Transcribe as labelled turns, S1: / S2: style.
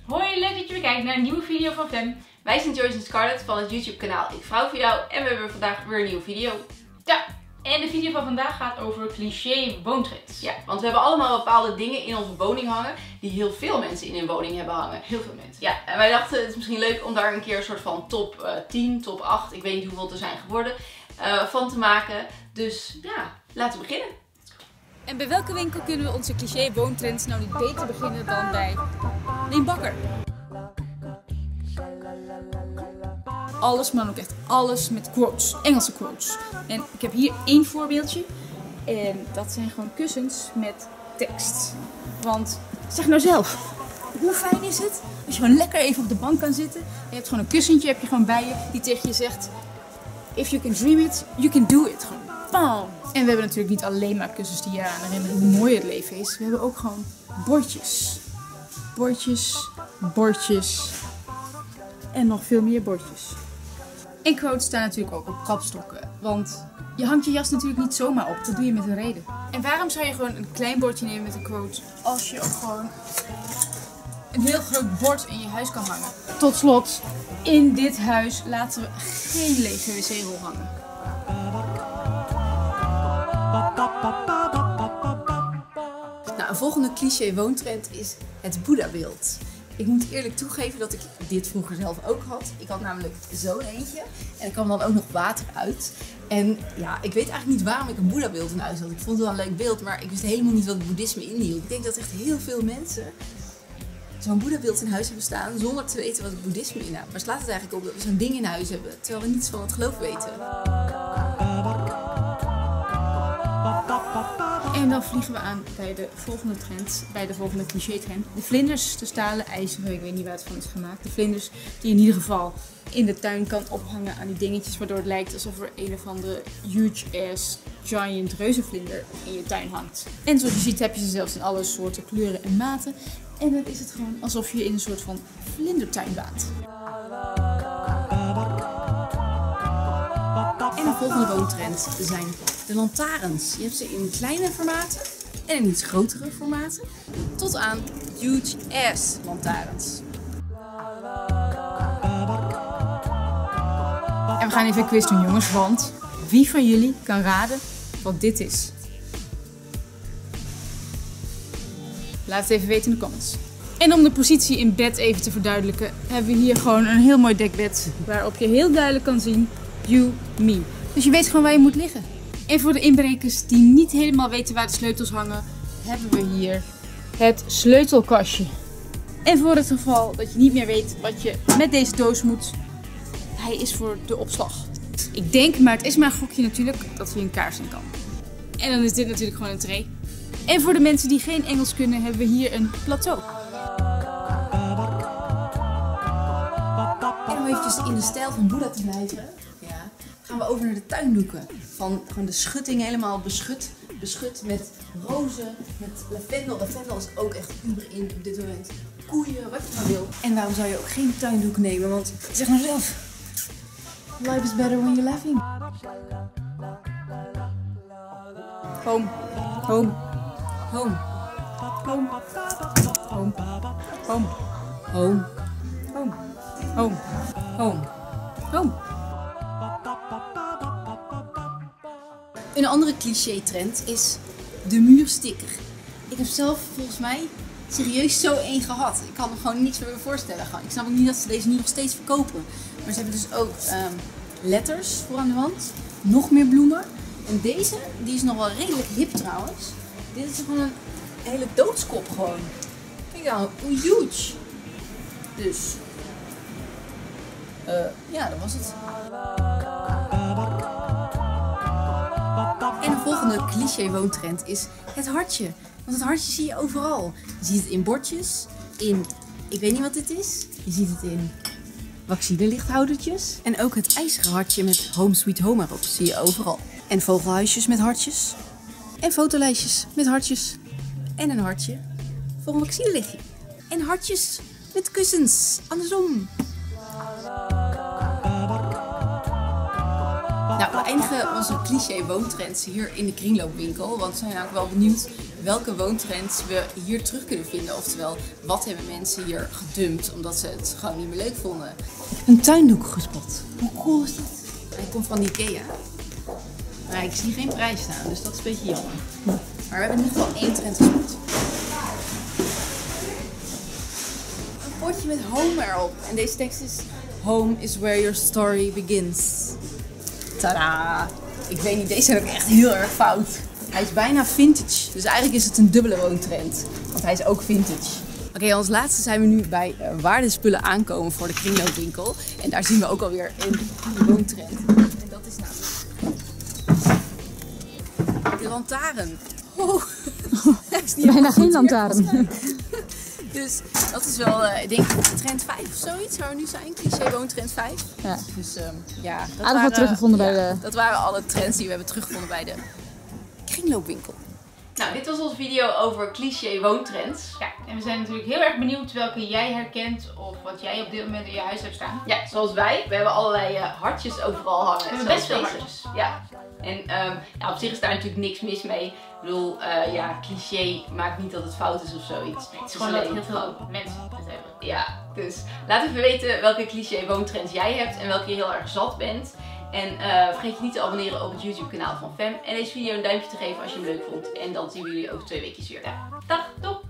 S1: Hoi, leuk dat je weer kijkt naar een nieuwe video van Fem.
S2: Wij zijn Joyce en Scarlett van het YouTube kanaal Ik Vrouw voor Jou en we hebben vandaag weer een nieuwe video.
S1: Ja, en de video van vandaag gaat over cliché woontrends.
S2: Ja, want we hebben allemaal bepaalde dingen in onze woning hangen die heel veel mensen in hun woning hebben hangen.
S1: Heel veel mensen.
S2: Ja, en wij dachten het is misschien leuk om daar een keer een soort van top 10, top 8, ik weet niet hoeveel er zijn geworden, van te maken. Dus ja, laten we beginnen.
S3: En bij welke winkel kunnen we onze cliché woontrends nou niet beter beginnen dan bij Lien Bakker? Alles, maar ook echt alles met quotes, Engelse quotes. En ik heb hier één voorbeeldje. En dat zijn gewoon kussens met tekst. Want zeg nou zelf, hoe fijn is het als je gewoon lekker even op de bank kan zitten. Je hebt gewoon een kussentje, heb je gewoon bij je, die tegen je zegt: If you can dream it, you can do it. Gewoon bam! En we hebben natuurlijk niet alleen maar kussens die je aan herinneren hoe mooi het leven is. We hebben ook gewoon bordjes. Bordjes, bordjes en nog veel meer bordjes. En quotes staan natuurlijk ook op kapstokken. Want je hangt je jas natuurlijk niet zomaar op. Dat doe je met een reden. En waarom zou je gewoon een klein bordje nemen met een quote als je ook gewoon een heel groot bord in je huis kan hangen? Tot slot, in dit huis laten we geen lege wc-rol hangen.
S2: Nou, een volgende cliché woontrend is het Boeddha-beeld. Ik moet eerlijk toegeven dat ik dit vroeger zelf ook had. Ik had namelijk zo'n eentje en er kwam dan ook nog water uit. En ja, ik weet eigenlijk niet waarom ik een Boeddha-beeld in huis had. Ik vond het wel een leuk beeld, maar ik wist helemaal niet wat het boeddhisme inhield. Ik denk dat echt heel veel mensen zo'n Boeddha-beeld in huis hebben staan zonder te weten wat het boeddhisme inhoudt. Maar slaat het eigenlijk op dat we zo'n ding in huis hebben, terwijl we niets van het geloof weten.
S3: En dan vliegen we aan bij de volgende trend, bij de volgende cliché-trend. De vlinders, de stalen ijzeren, ik weet niet waar het van is gemaakt. De vlinders die je in ieder geval in de tuin kan ophangen aan die dingetjes, waardoor het lijkt alsof er een of andere huge ass giant reuzenvlinder in je tuin hangt. En zoals je ziet heb je ze zelfs in alle soorten, kleuren en maten. En dan is het gewoon alsof je in een soort van vlindertuin baat.
S2: En de volgende woontrend zijn de lantaarns. Je hebt ze in kleine formaten en in iets grotere formaten. Tot aan huge ass lantaarns.
S3: En we gaan even een quiz doen, jongens, want wie van jullie kan raden wat dit is? Laat het even weten in de comments. En om de positie in bed even te verduidelijken, hebben we hier gewoon een heel mooi dekbed waarop je heel duidelijk kan zien you, me. Dus je weet gewoon waar je moet liggen. En voor de inbrekers die niet helemaal weten waar de sleutels hangen, hebben we hier het sleutelkastje. En voor het geval dat je niet meer weet wat je met deze doos moet, hij is voor de opslag. Ik denk, maar het is maar een gokje natuurlijk, dat er een kaars in kan. En dan is dit natuurlijk gewoon een tray. En voor de mensen die geen Engels kunnen, hebben we hier een plateau.
S2: En om eventjes in de stijl van Boeddha te blijven, gaan we over naar de tuindoeken. Van gewoon de schutting helemaal beschut met rozen, met lavendel. Lavendel is ook echt uber in op dit moment. Koeien, wat je maar wil. En waarom zou je ook geen tuindoek nemen? Want zeg maar zelf, life is better when you're laughing.
S3: Home, home,
S2: Home,
S3: home, home, home,
S2: home,
S3: home, home,
S2: home.
S3: home.
S2: Een andere cliché-trend is de muursticker. Ik heb zelf volgens mij serieus zo één gehad. Ik kan me gewoon niets meer voorstellen. Ik snap ook niet dat ze deze nu nog steeds verkopen. Maar ze hebben dus ook letters voor aan de wand. Nog meer bloemen. En deze, die is nog wel redelijk hip trouwens. Dit is gewoon een hele doodskop gewoon. Kijk nou, hoe huge. Dus, ja, dat was het. En de volgende cliché woontrend is het hartje. Want het hartje zie je overal. Je ziet het in bordjes, in, ik weet niet wat dit is. Je ziet het in vaccinelichthoudertjes. En ook het ijzeren hartje met Home Sweet Home erop zie je overal. En vogelhuisjes met hartjes. En fotolijstjes met hartjes. En een hartje voor een vaccinelichtje. En hartjes met kussens, andersom. Nou, we eindigen onze cliché woontrends hier in de kringloopwinkel. Want we zijn ook wel benieuwd welke woontrends we hier terug kunnen vinden. Oftewel, wat hebben mensen hier gedumpt omdat ze het gewoon niet meer leuk vonden. Ik heb een tuindoek gespot. Hoe cool is dit? Hij komt van Ikea. Maar ik zie geen prijs staan, dus dat is een beetje jammer. Maar we hebben in ieder geval 1 trend gespot. Een potje met home erop. En deze tekst is: Home is where your story begins. Tadaa! Ik weet niet, deze heb ik echt heel erg fout. Hij is bijna vintage, dus eigenlijk is het een dubbele woontrend. Want hij is ook vintage. Oké, als laatste zijn we nu bij waar de spullen aankomen voor de kringloopwinkel. En daar zien we ook alweer een woontrend. En dat is namelijk de lantaarn. Oh,
S3: Bijna geen lantaarn.
S2: Dus dat is wel, ik denk trend 5 of zoiets, waar we nu zijn. Cliché woontrend 5.
S3: Ja.
S2: Dus ja,
S3: Aardig wat teruggevonden bij de...
S2: Dat waren alle trends die we hebben teruggevonden bij de kringloopwinkel.
S1: Nou, dit was onze video over cliché woontrends. Ja, en we zijn natuurlijk heel erg benieuwd welke jij herkent of wat jij op dit moment in je huis hebt staan. Ja, zoals wij. We hebben allerlei hartjes overal hangen. We hebben best veel hartjes. Ja. En ja, op zich is daar natuurlijk niks mis mee. Ik bedoel, ja, cliché maakt niet dat het fout is of zoiets.
S2: Nee,
S1: het is gewoon dat heel veel
S2: fout.
S1: mensen het hebben. Ja, dus laat even weten welke cliché woontrends jij hebt en welke je heel erg zat bent. En vergeet je niet te abonneren op het YouTube kanaal van Fem. En deze video een duimpje te geven als je hem leuk vond. En dan zien we jullie over 2 weekjes weer. Ja. Dag, doei!